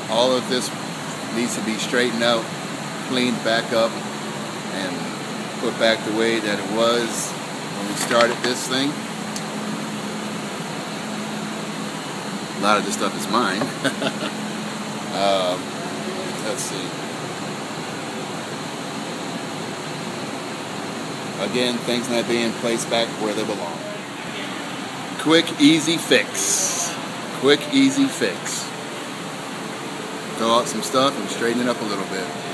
All of this needs to be straightened out, cleaned back up, and put back the way that it was when we started this thing. A lot of this stuff is mine. Let's see. Again, things not being placed back where they belong. Quick, easy fix. Quick, easy fix. Throw out some stuff and straighten it up a little bit.